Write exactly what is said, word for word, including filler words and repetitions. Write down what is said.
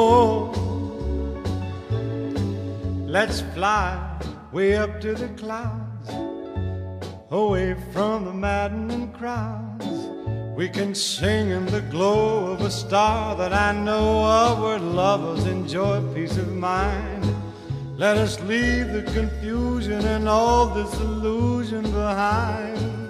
more. Let's fly way up to the clouds, away from the maddening crowds. We can sing in the glow of a star that I know of, where lovers enjoy peace of mind. Let us leave the confusion and all this illusion behind.